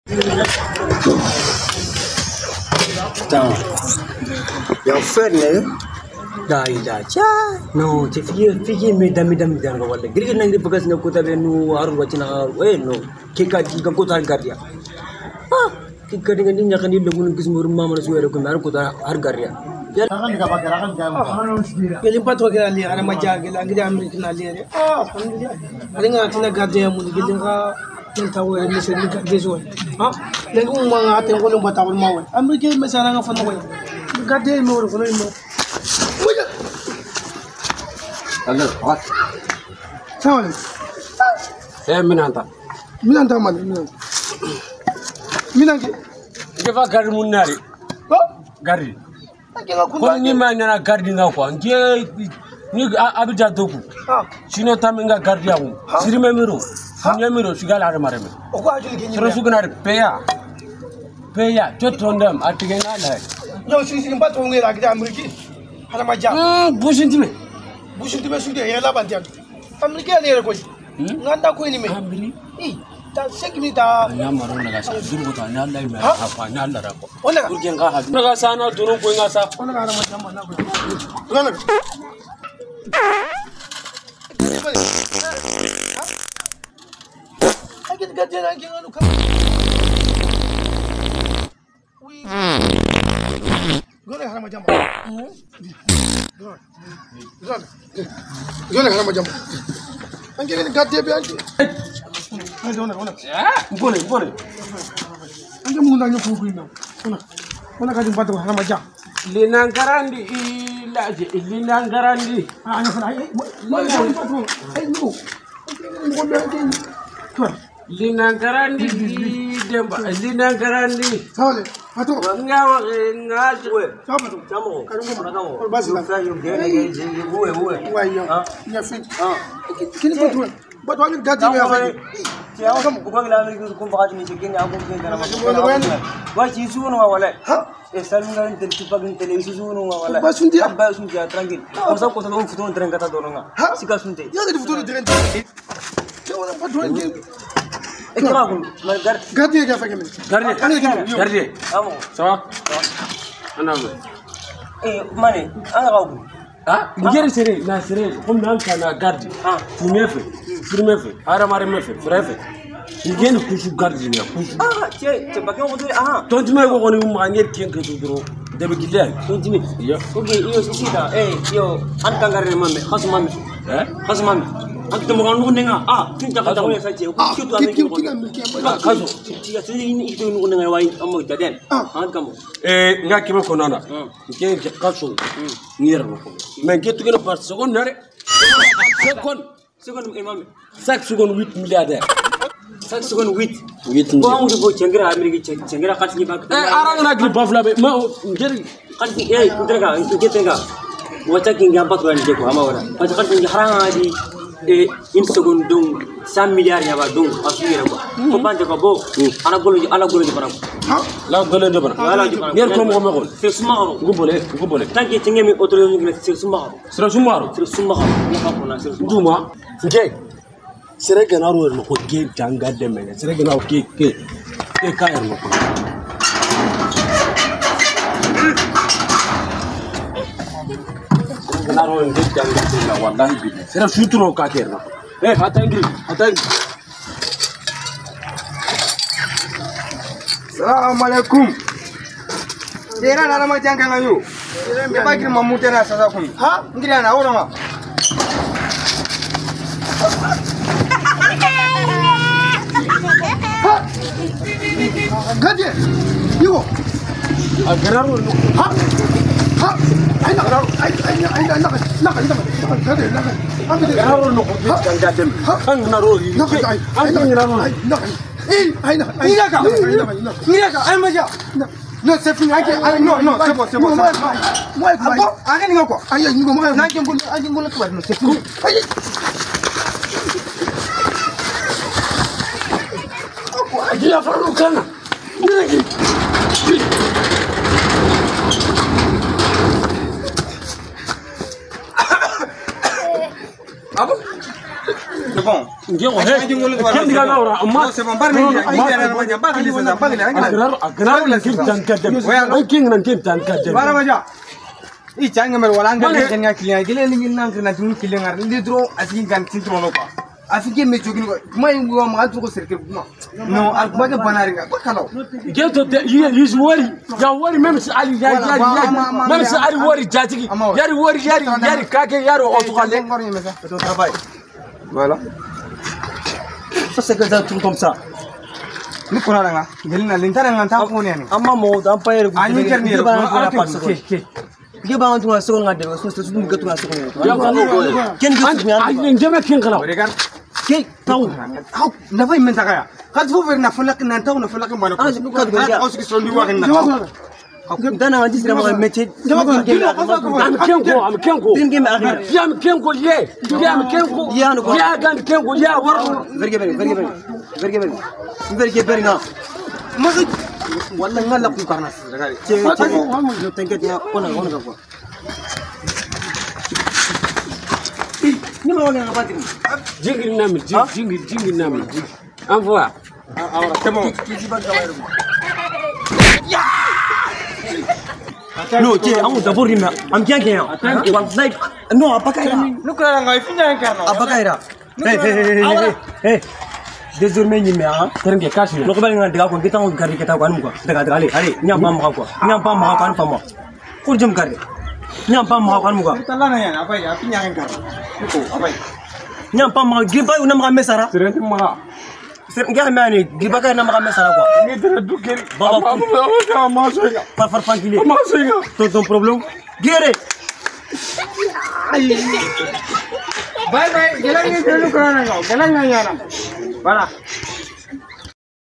Attends. Yang fair nih. Dah. No, fikir medam jangan kawal. Giri nang di bekas nak kota benu aru wacina no. Kika kota harga Ah, kika dengan ini akan dilakukan kesemua rumah mana suara kemarin kota harga dia. Rakan juga pakai rakan jangan. Kalau empat wakil ali, ada macam kita kita Amerika ali. Alhamdulillah. Ada nggak tina gade yang mungkin kita yang tahu yang mesti kita gesu. Lalu mga ating kulong batawon mau. Amerika misalnya nggak fana mau. Gade mau orang kulong mau. Halo, what? Sawan. Minanta mana? Minanta. Kita gari munari. Gari. Ko ni mana gari nga ko ni abija doku. Sino taminga gari yawo. Sirime miro. Nyamiro sigala are mareme. O ko ajuli kinyi. Sero sugana peya. Totondam atigena la. Yo sisi empat orang lagi di Amerika. Ada macam. Bushintime sudah ya lah bantian. Amerika ni rekoi. Nganda ko ini me. Amiri. Tak sekali tak. Nyamaro naga sa duru ko na Allah me apa na Allah rako. Ona. Kurgen ga ha. Naga sana duru ko ngasa. Ona ada macam mana ko. Ona. Agak gajian lagi anu kan. Gole hara macam. Gole hara macam. Angke ni gajian be angke. Ona. Boleh. Angke muna nyo fuku ina. Ona kadin patu hara macam. Linangkarandi ilaje linangkarandi. Anya fana ai. Patu. Ai no. Mo be angke. Linangkarandi demba linangkarandi. Sawale. Patu. Ngawa ngaje. Sama tu. Chamo. Kanu mana kamu? Basi lah. Wah iya. Nya fit. Kini patu. Patu angin gaji me afai. Siapa kamu? Bukan lagi kumpulan ini sekian aku mungkin dalam masa. Wah, cisu nu awalnya. Selalu kan tertipak televisi cisu nu awalnya. Basunti. Basunti, tranquil. Masa kau tahu foto tren kata dorong nggak? Sika sunti. Ya tadi foto tren. Jangan patu angin. Kira aku, gaji aja afai kami. Gardi. Kamu. Sawa. Anamu. Mana? Anga kau. Ngeri sere comme nan kana gardi. Firmefe. Ara mare mefe, frefe. Ngeni kusu gardi ne kusu. Coba kamu betul. Tonti me ko ni mu ngeri ken ke duro. Debe gilal. Tonti me. Iya. Oke, iyo sida. Iyo an kangare mame, khas mame. Khas mame. An temu kan nunga. Tinja kata ko sa je. Kitu ame ko. Kaso. Tiga ini itu nunga wai amo daden. An kamu. Ngaki me ko nana. Ngeni ke kaso. Ngir ko. Men ke tu gena par second nare. Second imam. 5 secondes 8 milliardaire. 5 secondes 8. 8. Ko amu ko cengira Amerika cengira khas ni ba. Arang na gri bafla be ma ngeri. Khas intega. Wacha kinga patro ni ko ama wala. Wacha khas kinga haranga di in seconde dong 100 milliards ya ba dong asira ko. Ko banje ko bo. Ala golo di para. La golo di para. Yer ko mo ko. C'est sumaro. Gubole. Tant que tinga mi autorisation ni c'est sumaro. Sera sumaro. Ni ka kona c'est sumaro. Duma. Nge. Sere gana ro no ko ge janga de me. Sere gana ke ka er no ko. Gana ro nge janga de na wallahi bi. Sere futuro ka ke no. Hatangri. Assalamualaikum. Dera nana ma janga ngayo. Be bakir mamute na sasa kun. Ngira na ora ma. Gaje. Yugo. Agararo no. Ay nak. Agararo no ko janga de me. Kan na ro. Ngira ka ay maja. No, c'est fini. Non, c'est bon. Moi, arrête ni quoi. Aïe, ni moi. Na ngimbo kwa no, c'est fini. Aïe. Aji ya faru kana. Ngi. Apa? bon. Nge ko he. Ken diga na ora amma. C'est bon, parle ni. Ai ana ma ja parle ça, parle ni. Agrar la kin tan kadem. Ai kin nan kin tan kadem. Bara ma ja. I changa mer wala ngal ken nga client gele ni nan kan tin client ngar ni dro asin kan tin tro no quoi. Afike me jogin ko kuma ngo ma to ko serke no al kuma ke banari nga ko kalo. Ge to is wori. Ya wori même si ali yari même si ali wori jatigi. Yari wori yari kake yari o to kale. To travail. Voilà. Ça c'est que ça tout comme ça. Ni kora nga gelina lintara nga ta ko ne ni. Amma mo dan payer ku. Ani kerni ro. Ke. Ge ba ntu nga so nga de so so dum gatu nga so nga. Ken ge ai njema kin kala. Regar. Ke taw. How na vai menta kaya. Kad fo ver na fulak na taw na fulak mo na. Ah, du kad ga. Ko so ndi wa na. Dana nga disira ma métier. Am kenko. Din ge ma akhir. Ya am kenko ye. Ya am kenko. Ya gan kenko ya war. Verge beri na. Magi wala ngala ku karna regar. Je t'inquiète ya ona ga quoi. Ni ma wona ngabati. Jingir nami jingir nami. Am voa. Ahora c'est bon. No, je amu d'abord rima. Am bien que wallahi no apakaira. Nu kora nga ifinya nkarna. Apakaira. Hey. Désormais ni mea. Terenge kashi. No ko bali nga diga ko kita ko gari kita ko anu ko. Daga ale. Nya ba ma ko. Nya ba ma ko anu famo. Ko jëm gari. Nya ba ma ko anu ko. Tala na yan apa ya ifinya nkarna. Ko apa. Nya ba ma giba una ma mesara. Serente ma. Ngai mani giba ka na ma mesara ko. Ni tere dukeri. Baba ma soya. Par tranquille. Ma soya. Ton problème. Gere. Bye bye. Gelang ni dulu kora nga. Gelang nga yana. Voilà.